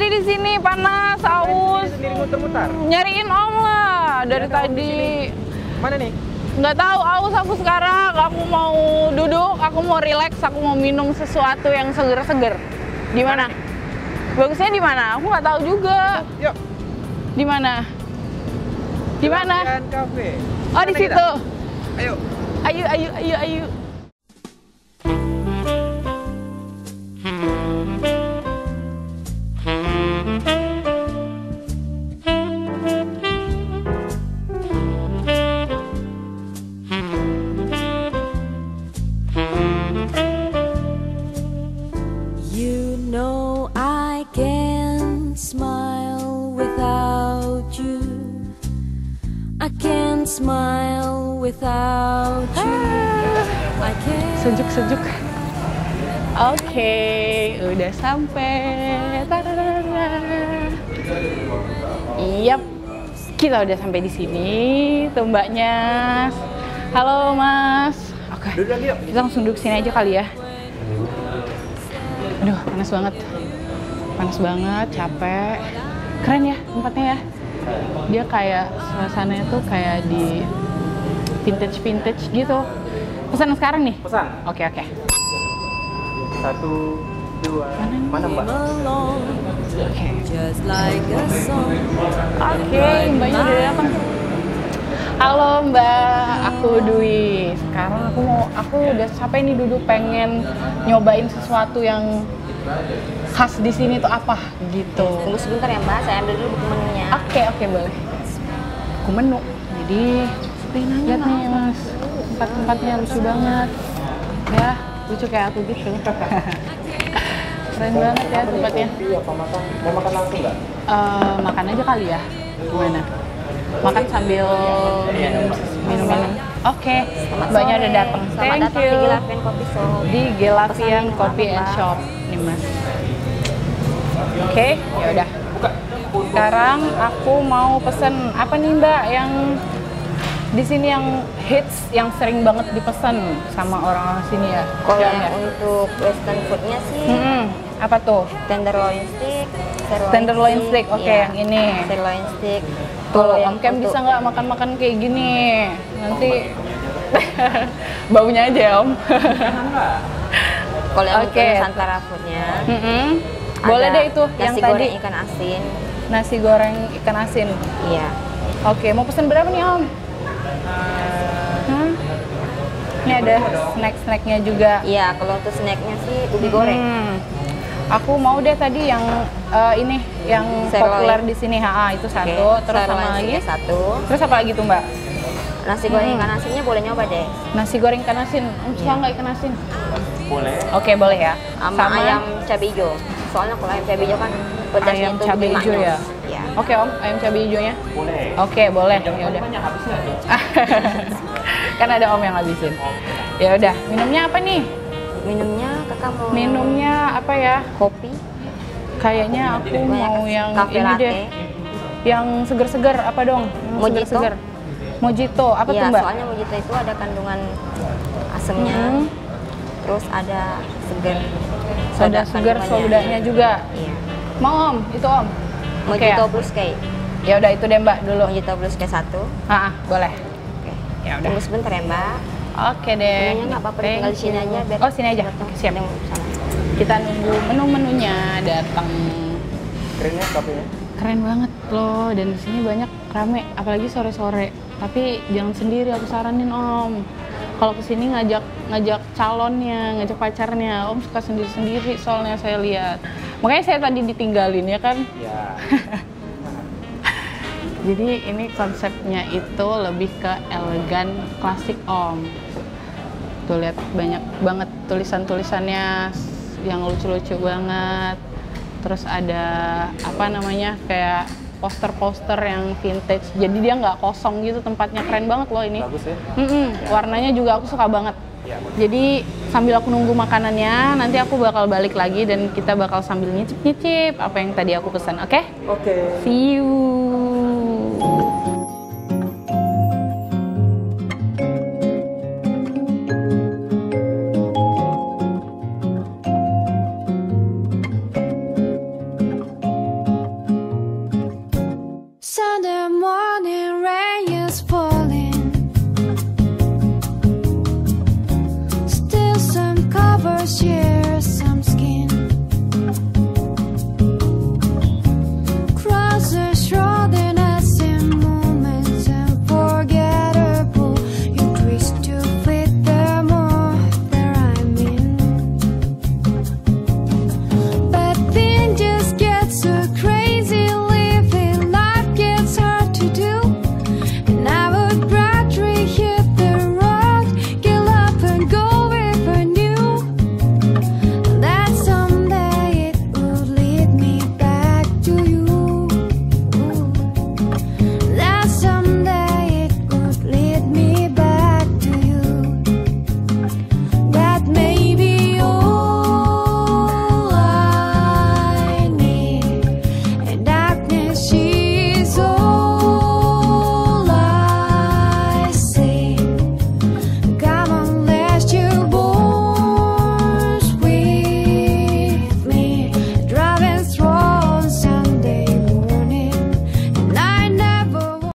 tadi di sini panas, aus. Sendiri muter-muter. Nyariin Om lah dari tadi. Mana nih? Nggak tahu, aus aku sekarang. Aku mau duduk, aku mau relax, aku mau minum sesuatu yang seger-seger. Di mana? Bagusnya di mana? Aku nggak tahu juga. Yuk. Di mana? Di mana? Cafe. Oh, di situ. Ayo. Ayo, ayo, ayo, ayo. You know I can't smile without you. I can't smile without you. I can't. Sejuk-sejuk. Oke, udah sampai. Tadadada. Yap, kita udah sampai di sini. Tuh Mbaknya. Halo Mas. Oke, Duduk lagi yuk. kita langsung duduk sini aja kali ya. Aduh, panas banget. Panas banget, capek. Keren ya tempatnya ya. Dia kayak suasananya tuh kayak di vintage gitu. Pesan sekarang nih? Pesan. Oke. 1, 2. Mana Mbak? Oke. Just like a song. Oke, Mbaknya udah datang. Halo Mbak, aku Dwi. Sekarang aku udah capek nih duduk pengen nyobain sesuatu yang khas di sini tuh apa gitu. Tunggu sebentar ya Mbak, saya ambil dulu buku menunya. Oke, boleh. Buku menu. Jadi lihat nih Mas, tempat-tempatnya lucu banget. Ya, lucu kayak aku gitu. Keren banget ya tempatnya. Apa makan? Mau makan langsung nggak? Makan aja kali ya. Gimana? Makan sambil minum. Oke, Mbaknya udah datang. Selamat datang di Gelavian Coffee Shop. Di Gelavian Pesan Coffee and Mbak. Shop nih Mas. Oke, ya udah. Sekarang aku mau pesen apa nih Mbak yang di sini yang hits, yang sering banget dipesan sama orang-orang sini ya? Kalau Ada yang nggak? untuk western foodnya sih Apa tuh? tenderloin stick, Tenderloin stick, oke, iya. yang ini. Tenderloin stick. Tuh, Kalau Om yang Kem untuk- bisa nggak makan-makan kayak gini? Nanti baunya aja ya Om. Kalau yang Oke. untuk Nusantara foodnya, Boleh ada deh itu yang nasi tadi. goreng ikan asin. Nasi goreng ikan asin. Iya. Oke, mau pesen berapa nih Om? Ini ada snack-snacknya juga. Iya, kalau untuk snacknya sih ubi goreng. Aku mau deh tadi yang ini, yang Sirloin. populer di sini. Itu satu. Oke, Terus sama sirloin lagi? stick satu. Terus apa lagi tuh Mbak? Nasi goreng ikan asinnya boleh nyoba deh. Nasi goreng ikan asin. Om suka nggak ikan asin? Boleh. Oke, boleh ya. Sama ayam cabai hijau. Soalnya kalau ayam cabai hijau kan pedasnya ayam itu cabai lebih hijau ya. manis. Iya. Oke Om, ayam cabai hijaunya. Boleh. Oke, boleh. Ya udah. Banyak habisnya. Kan ada Om yang ngabisin. Ya udah, minumnya apa nih? Minumnya kakak mau Minumnya apa ya? kopi. Kayaknya aku mau yang Cafe ini latte. deh. Yang seger-seger apa dong? Yang Mojito. seger-seger. Mojito, apa Iya, tuh Mbak? soalnya mojito itu ada kandungan asemnya. Terus ada seger. Ada seger kandungannya. sodanya juga. Iya. Mau Om, itu Om. Oke Mojito ya? plus cake. Ya udah itu deh Mbak dulu. Mojito plus cake 1. Boleh. Oke. Ya udah. Tunggu sebentar ya Mbak. Oke deh. Menunya nggak apa-apa, tinggal di sini aja biar. Oh, sini aja. datang. Oke, siap. Datang sama. Kita nunggu menu-menunya datang. Kerennya kafenya. Keren banget loh, dan di sini banyak rame, apalagi sore-sore. Tapi jangan sendiri, aku saranin Om. Kalau kesini ngajak calonnya, ngajak pacarnya, Om suka sendiri-sendiri soalnya saya lihat. Makanya saya tadi ditinggalin ya kan. Ya. Jadi ini konsepnya itu lebih ke elegan, klasik Om. Tuh lihat banyak banget tulisan-tulisannya yang lucu-lucu banget. Terus ada apa namanya kayak poster-poster yang vintage. Jadi dia nggak kosong gitu tempatnya, keren banget loh ini. Bagus ya. Warnanya juga aku suka banget. Ya, Jadi sambil aku nunggu makanannya, nanti aku bakal balik lagi dan kita bakal sambil nyicip-nyicip apa yang tadi aku pesan, oke? Oke. See you.